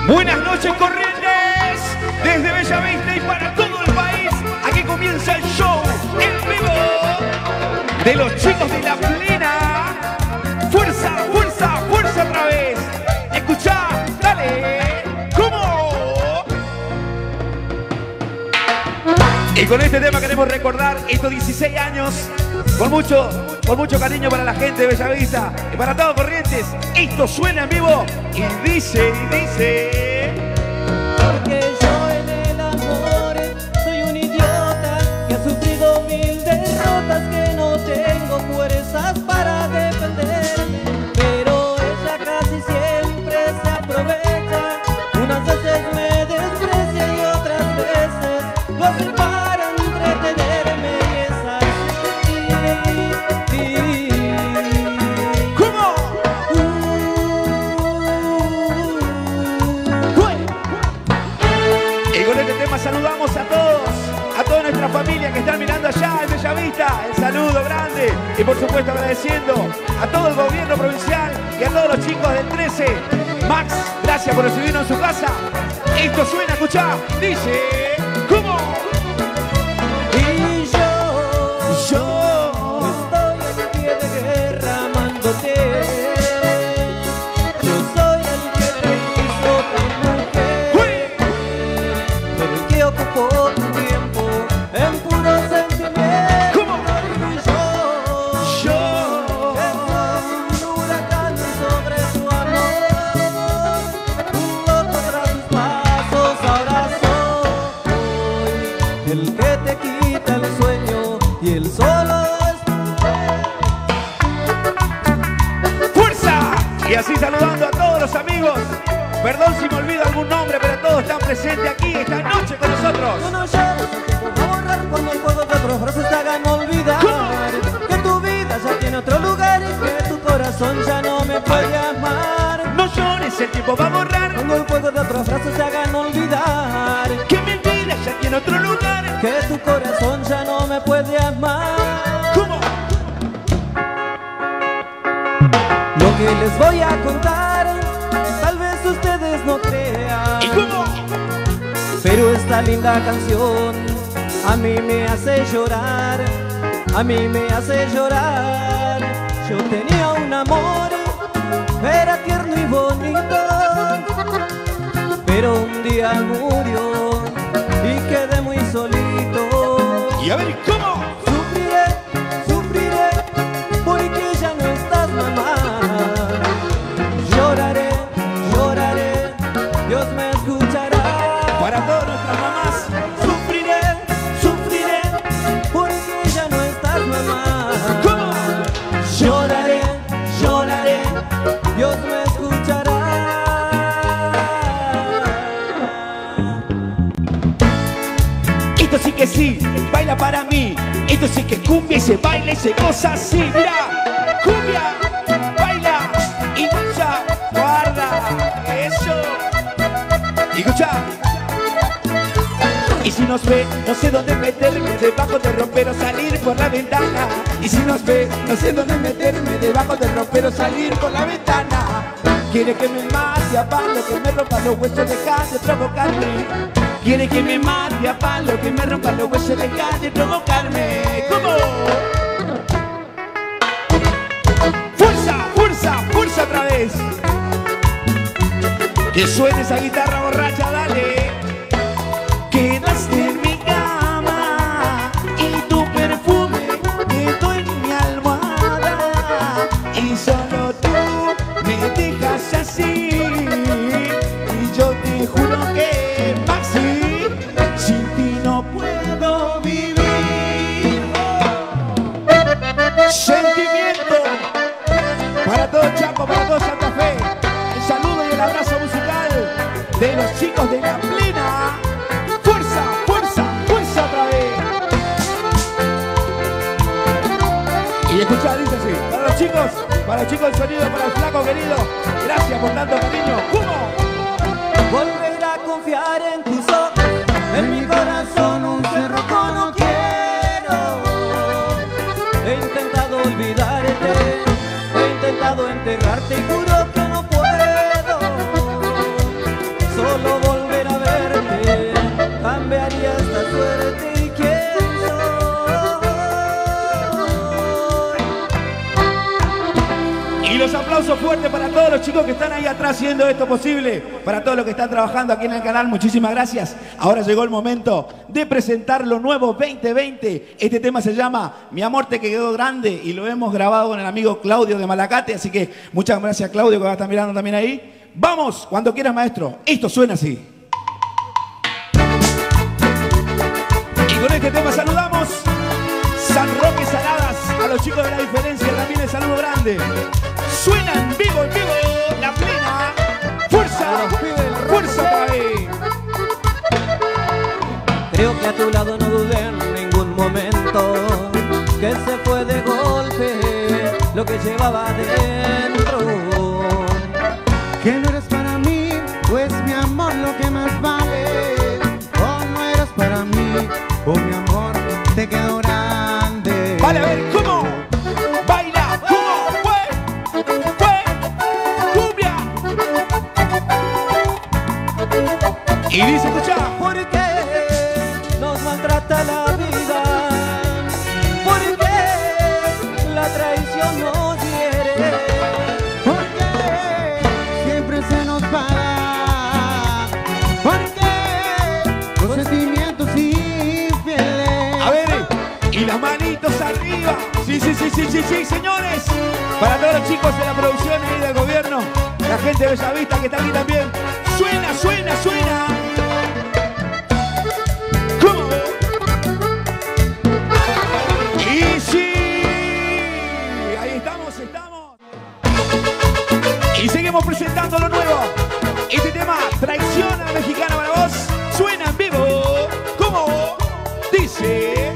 Buenas noches, Corrientes, desde Bellavista y para todo el país. Aquí comienza el show en vivo de los chicos de La Plena. Fuerza, fuerza, fuerza otra vez. Escuchá, dale, ¿cómo? Y con este tema queremos recordar estos 16 años con mucho cariño para la gente de Bellavista y para todos Corrientes. Esto suena en vivo y dice, porque yo en el amor soy un idiota que ha sufrido 1000 derrotas, que no tengo fuerzas para defenderme, pero ella casi siempre se aprovecha. Unas veces me desprecia y otras veces lo hace para entretenerme, y es así. ¿cómo? Y con este tema saludamos a toda nuestra familia que están mirando allá en Bellavista. El saludo grande y por supuesto agradeciendo a todo el gobierno provincial y a todos los chicos del 13. Max, gracias por recibirnos en su casa. Esto suena, escuchá, dice, ¿cómo? Y yo estoy en pie de guerra amándote. Yo soy el que te hizo tu mujer, el que ocupó tu tiempo en puro sentimiento. ¿Cómo? Y yo un huracán sobre tu amor, un loco tras tus pasos. Ahora soy el que te quita el sueño y el solo es ¡fuerza! Y así saludando a todos los amigos. Perdón si me olvido algún nombre, pero todos están presentes aquí esta noche con nosotros. Tú no llores, el tiempo va a borrar cuando el fuego de otros brazos te hagan olvidar que tu vida ya tiene otro lugar y que tu corazón ya no me puede amar. No llores, el tiempo va a borrar Cuando el fuego de otros brazos te hagan olvidar que mi vida ya tiene otro lugar. que tu corazón ya no me puede amar. ¿Cómo? Lo que les voy a contar, tal vez ustedes no crean, ¿Y cómo? pero esta linda canción a mí me hace llorar, a mí me hace llorar. Yo tenía un amor, era tierno y bonito, pero un día murió y quedé muy solito. Y a ver, ¿cómo? Sufriré, sufriré, porque ya no estás, mamá. Lloraré, lloraré, Dios me escuchará. Para todas nuestras mamás. Sufriré, sufriré, porque ya no estás, mamá. ¿Cómo? Lloraré, lloraré, Dios me escuchará. Esto sí que sí, baila para mí. Esto sí que es cumbia y se baila y se goza así. Mira, cumbia, baila y escucha, guarda, eso. Y escucha. Y si nos ve, no sé dónde meterme, debajo del ropero salir por la ventana. Y si nos ve, no sé dónde meterme, debajo del ropero salir por la ventana. Quiere que me mate a palo, que me rompa los huesos, deja de provocarme. Quiere que me mate a palo, que me rompa los huesos, deja de provocarme. ¿Cómo? ¡Fuerza, fuerza, fuerza otra vez! Que suene esa guitarra borracha, dale. Quedaste en mi cama y tu perfume quedó en mi almohada y solo tú me dejas así. Y yo te juro que, Maxi, sin ti no puedo vivir. Sentimiento para todo Chaco, para todo Santa Fe. El saludo y el abrazo musical de los chicos de La Plena. ¡Fuerza, fuerza, fuerza otra vez! Y escuchá, dice así, para los chicos del sonido, para el flaco querido, gracias por tanto cariño. ¿Cómo? Volver a confiar en tus ojos, en mi corazón un cerrojo no quiero. He intentado olvidarte, he intentado enterrarte y juro que no puedo. los chicos que están ahí atrás haciendo esto posible, para todos los que están trabajando aquí en el canal, muchísimas gracias. Ahora llegó el momento de presentar lo nuevo 2020. Este tema se llama Mi amor te quedó grande y lo hemos grabado con el amigo Claudio de Malacate, así que muchas gracias Claudio que va a estar mirando también ahí. Vamos, cuando quieras maestro, esto suena así. Y con este tema saludamos San Roque Saladas, a los chicos de La Diferencia también el saludo grande. Suena en vivo, La Plena. ¡Fuerza! ¡Fuerza para ahí! Creo que a tu lado no dudé en ningún momento, que se fue de golpe lo que llevaba dentro. Que no eres para mí, pues mi amor lo que más vale. Oh, no eres para mí, oh mi amor te quedó grande. Vale, a ver, ¿cómo? Baila, ¿cómo? Fue, cumbia. Y dice, escucha. ¿Por qué nos maltrata la vida? ¿Por qué la traición nos hiere? ¿Por qué siempre se nos paga? ¿Por qué los sentimientos infieles? A ver, y las manitos arriba. Sí, señores. Para todos los chicos de la producción y del gobierno, la gente de Bellavista que está aquí también. Suena. ¿Cómo? Y sí. Ahí estamos. Y seguimos presentando lo nuevo. Este tema, Traición a la Mexicana para vos, suena en vivo. ¿Cómo? Dice.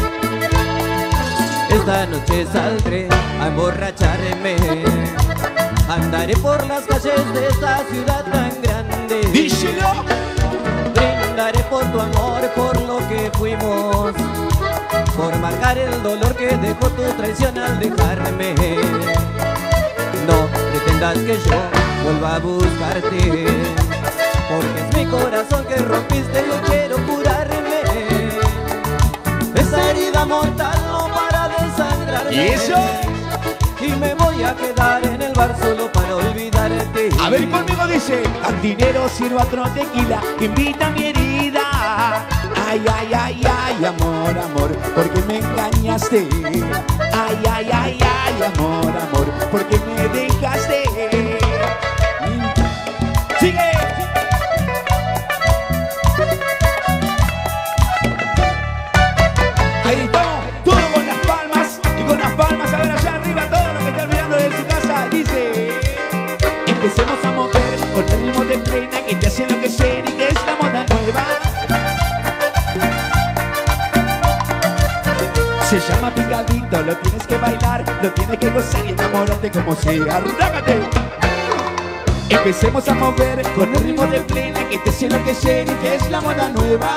Esta noche saldré a emborracharme, andaré por las calles de esta ciudad tan grande. Díselo. Brindaré por tu amor, por lo que fuimos, por marcar el dolor que dejó tu traición al dejarme. No pretendas que yo vuelva a buscarte, porque es mi corazón que rompiste, yo quiero curarme. Esa herida mortal no para de sangrarme. ¿Y eso? Y me voy a quedar en el bar solo para olvidarte. A ver, conmigo dice. Cantinero, sirva otro tequila que invita a mi herida. Ay, amor, porque me engañaste. Ay, amor, porque me dejaste. Sigue. Ahí estamos, todo con las palmas. Y con las palmas, a ver allá arriba, todos los que están mirando desde su casa. Dice. Empecemos a mover con el ritmo de plena que te hace enloquecer y que es la moda nueva. Se llama picadito, lo tienes que bailar, lo tienes que gozar y enamorarte como sea. ¡Arrágate! Empecemos a mover con el ritmo de plena que te hace enloquecer y que es la moda nueva.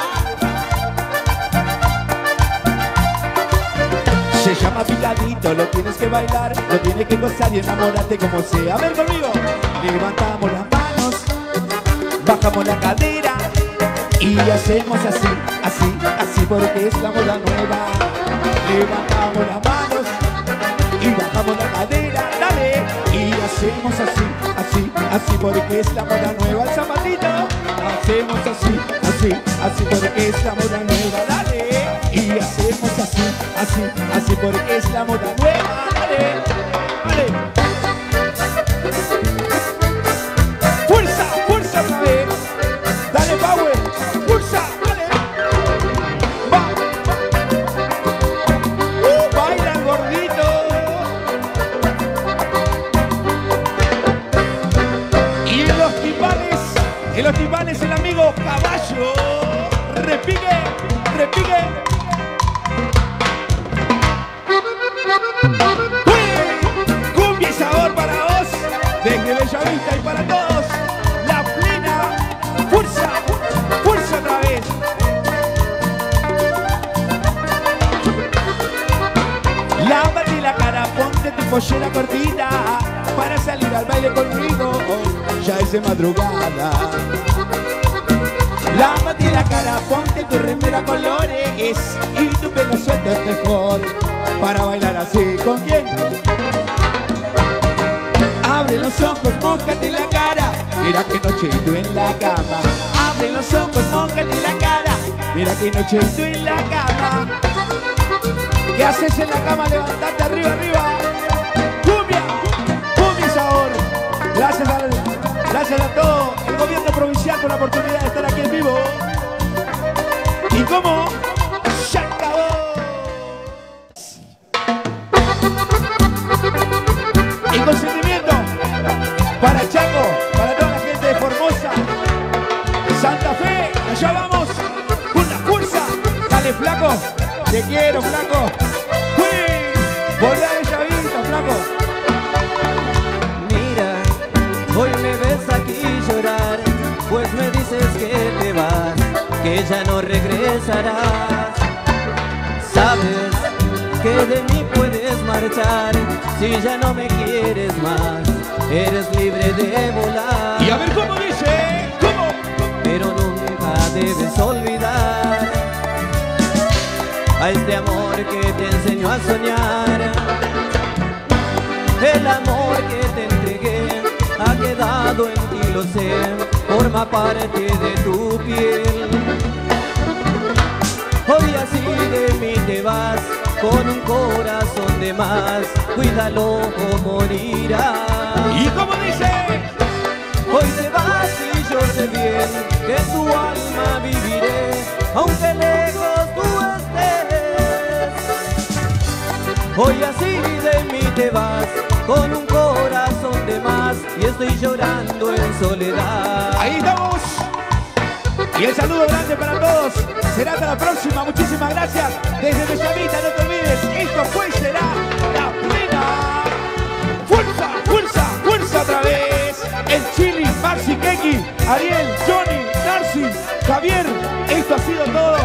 Se llama picadito, lo tienes que bailar, lo tienes que gozar y enamorarte como sea. A ver conmigo. Levantamos las manos, bajamos la cadera y hacemos así porque es la moda nueva. Levantamos las manos y bajamos la cadera, dale. Y hacemos así porque es la moda nueva. El zapatito, hacemos así porque es la moda nueva, dale. Y hacemos así porque es la moda nueva, dale. Fuerza otra vez. Dale power, fuerza, dale. Va. Baila el gordito. Y en los timbales el amigo Caballo. Repique. Cumbia y sabor para vos, desde Bellavista y para todos. La Plena, fuerza otra vez. Lávate la cara, ponte tu pollera cortita para salir al baile conmigo, ya es de madrugada. Lávate la cara, ponte tu remera colores y tu pelo suelto es mejor para bailar así. ¿Con quién? A Abre los ojos, mójate la cara. Mira que noche tú en la cama. Abre los ojos, mójate la cara. Mira que noche tú en la cama. ¿Qué haces en la cama? Levantate arriba, arriba. Cumbia, cumbia y sabor. Gracias a todo el gobierno provincial por la oportunidad de estar aquí en vivo. ¿Y cómo? ¡Se acabó! Y consentimiento para Chaco, para toda la gente de Formosa, Santa Fe, allá vamos, con la fuerza. Dale, flaco, te quiero, flaco. ¡Uy! Volá de llavita, flaco. Mira, hoy me ves aquí llorar, pues me dices que te vas, que ya no regresarás. Sabes que de mí puedes marchar, si ya no me quieres más, eres libre de volar. Y a ver cómo dice, ¿cómo? Pero nunca debes olvidar a este amor que te enseñó a soñar. El amor que te entregué ha quedado en ti, lo sé, forma parte de tu piel. Hoy así de mí te vas, con un corazón de más, cuídalo o morirás. ¿Y cómo dice? Hoy te vas y yo sé bien que en tu alma viviré, aunque lejos tú estés. Hoy así de mí te vas, con un corazón de más, y estoy llorando en soledad. Ahí estamos. Y el saludo grande para todos. Será hasta la próxima. Muchísimas gracias. Desde Bellavista, no te olvides. Esto fue y será la plena. Fuerza, fuerza, fuerza otra vez. El Chili, Maxi, Keki, Ariel, Johnny, Narcis, Javier. Esto ha sido todo.